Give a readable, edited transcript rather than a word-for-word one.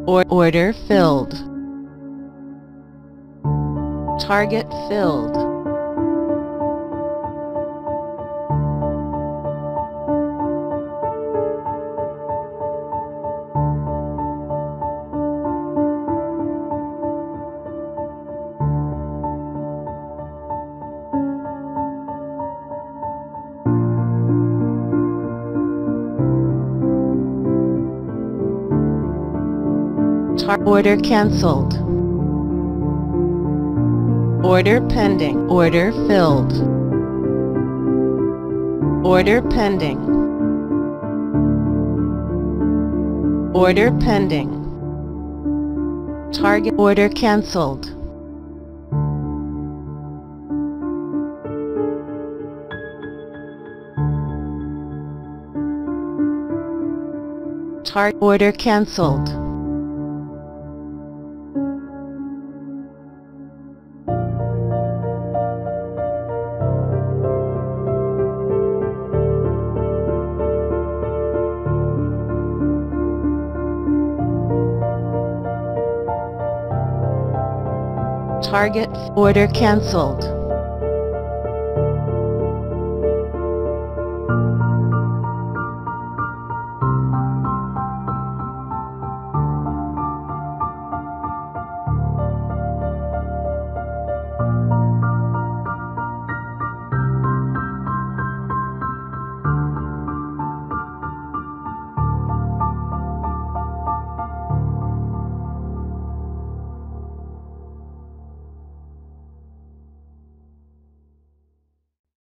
Order filled. Target filled. Order cancelled. Order pending. Order filled. Order pending. Order pending. Target. Order cancelled. Order cancelled. Target. Order cancelled.